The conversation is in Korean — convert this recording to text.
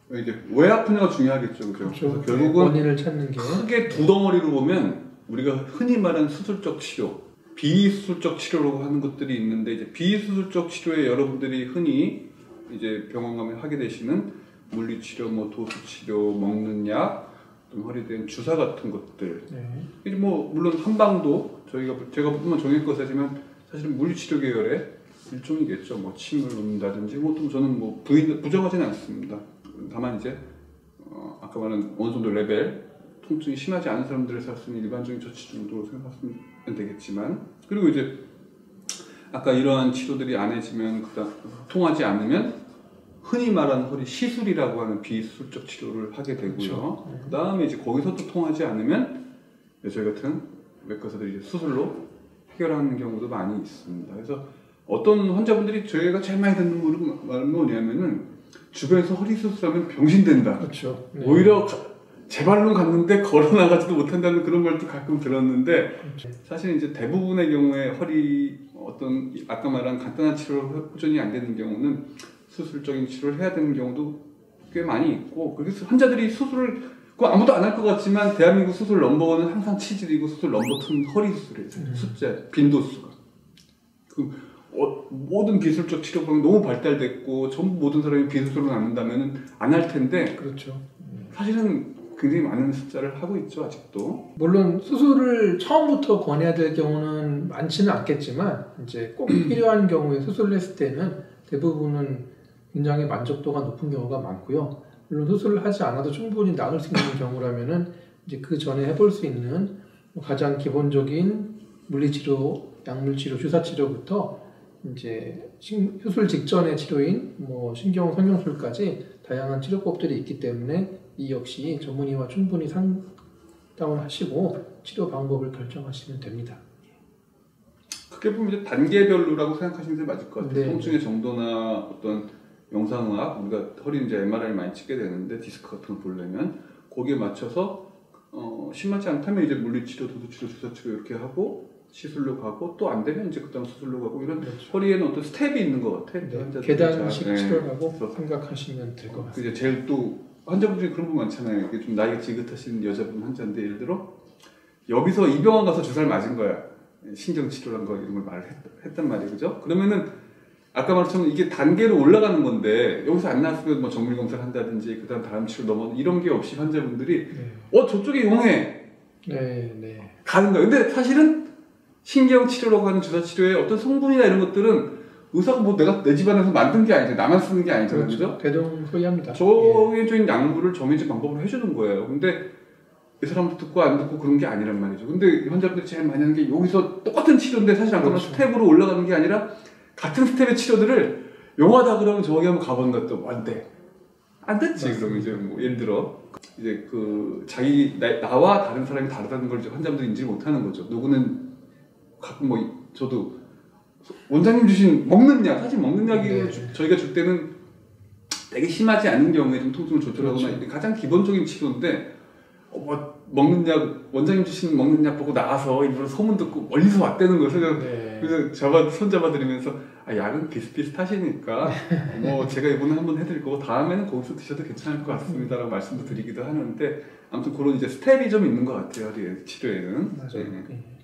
이게 왜 아프냐가 중요하겠죠, 그죠? 그렇죠. 결국은 원인을 찾는 게 크게 두 덩어리로 보면 우리가 흔히 말하는 수술적 치료, 비수술적 치료라고 하는 것들이 있는데 이제 비수술적 치료에 여러분들이 흔히 이제 병원 가면 하게 되시는 물리치료, 뭐 도수치료, 먹는 약, 허리에 대한 주사 같은 것들. 이제 뭐 물론 한방도 제가 보면 정형외과사지만 사실은 물리치료 계열의 일종이겠죠. 뭐 침을 놓는다든지 뭐 또 저는 뭐 부정하지는 않습니다. 다만 이제 아까 말한 어느 정도 레벨 통증이 심하지 않은 사람들에서 할 수 있는 일반적인 처치 정도로 생각하시면 되겠지만, 그리고 이제 아까 이러한 치료들이 안 해지면 통하지 않으면 흔히 말하는 허리 시술이라고 하는 비수술적 치료를 하게 되고요. 그렇죠. 그 다음에 이제 거기서도 통하지 않으면 저희 같은 외과사들이 이제 수술로 해결하는 경우도 많이 있습니다. 그래서 어떤 환자분들이 저희가 제일 많이 듣는 말은 뭐냐면은 주변에서 허리 수술하면 병신된다. 그렇죠. 네. 오히려 제 발로 갔는데 걸어 나가지도 못한다는 그런 말도 가끔 들었는데, 그렇죠. 사실 이제 대부분의 경우에 허리 어떤 아까 말한 간단한 치료로 호전이 안 되는 경우는 수술적인 치료를 해야 되는 경우도 꽤 많이 있고, 그래서 환자들이 수술을 아무도 안 할 것 같지만 대한민국 수술 넘버원은 항상 치질이고 수술 넘버2는 허리 수술이에요. 숫자, 빈도수가. 모든 기술적 치료법이 너무 발달됐고 전부 모든 사람이 비수술을 안는다면 안 할 텐데, 그렇죠. 사실은 굉장히 많은 숫자를 하고 있죠, 아직도. 물론 수술을 처음부터 권해야 될 경우는 많지는 않겠지만 이제 꼭 필요한 경우에 수술을 했을 때는 대부분은 굉장히 만족도가 높은 경우가 많고요. 물론 수술을 하지 않아도 충분히 나을 수 있는 경우라면은 이제 그 전에 해볼 수 있는 가장 기본적인 물리치료, 약물치료, 주사치료부터 이제 수술 직전의 치료인 뭐 신경 성형술까지 다양한 치료법들이 있기 때문에 이 역시 전문의와 충분히 상담을 하시고 치료 방법을 결정하시면 됩니다. 크게 보면 이제 단계별로라고 생각하시는 게 맞을 것 같아요. 네. 통증의 정도나 어떤 영상의학, 우리가 허리 이제 MRI를 많이 찍게 되는데 디스크 같은 걸 보려면 거기에 맞춰서 심하지 않다면 이제 물리치료, 도수치료, 주사치료 이렇게 하고 시술로 가고, 또 안 되면 이제 그다음 수술로 가고, 이런 그렇죠. 허리에는 어떤 스텝이 있는 것 같아요. 네, 계단식 치료라고 생각하시면 될 것 같아요. 이제 제일 또 환자분 중에 그런 분 많잖아요. 이게 좀 나이가 지긋하신 여자분 환자인데 예를 들어 여기서 이 병원 가서 주사를 맞은 거야. 신경치료란 거 이런 걸 말했단 말이에요, 그죠? 그러면은 아까 말처럼 이게 단계로 올라가는 건데 여기서 안 나왔으면 뭐 정밀 검사를 한다든지 그다음 다른 치료 넘어 이런 게 없이 환자분들이 저쪽에 용해 가는 거예요. 근데 사실은 신경치료라고 하는 주사치료의 어떤 성분이나 이런 것들은 의사가 뭐 내가 내 집안에서 만든 게 아니죠. 나만 쓰는 게 아니잖아요. 그렇죠? 대동소이합니다. 정해진 약물을 정해진 방법으로 해주는 거예요. 근데 이 사람도 듣고 안 듣고 그런 게 아니란 말이죠. 근데 환자분들이 제일 많이 하는 게 여기서 똑같은 치료인데 사실 아까 그렇죠. 스텝으로 올라가는 게 아니라 같은 스텝의 치료들을 용하다 그러면 저기 한번 가보는 것도 안 돼. 안 됐지. 맞습니다. 그러면 이제 뭐 예를 들어 이제 그 나와 다른 사람이 다르다는 걸 이제 환자분들이 인지를 못하는 거죠. 누구는 가끔 뭐 저도 원장님 주신 먹는 약, 사실 먹는 약이 저희가 줄 때는 되게 심하지 않은 경우에 좀 통증을 조절하거나 그렇죠. 가장 기본적인 치료인데 먹는 약, 원장님 주신 먹는 약 보고 나와서 일부러 소문 듣고 멀리서 왔다는 거예요. 그래서 손잡아드리면서 약은 비슷비슷하시니까 뭐 제가 이번에 한번 해드릴 거고 다음에는 거기서 드셔도 괜찮을 것 같습니다라고 말씀도 드리기도 하는데, 아무튼 그런 이제 스텝이 좀 있는 것 같아요, 치료에는. 맞아요.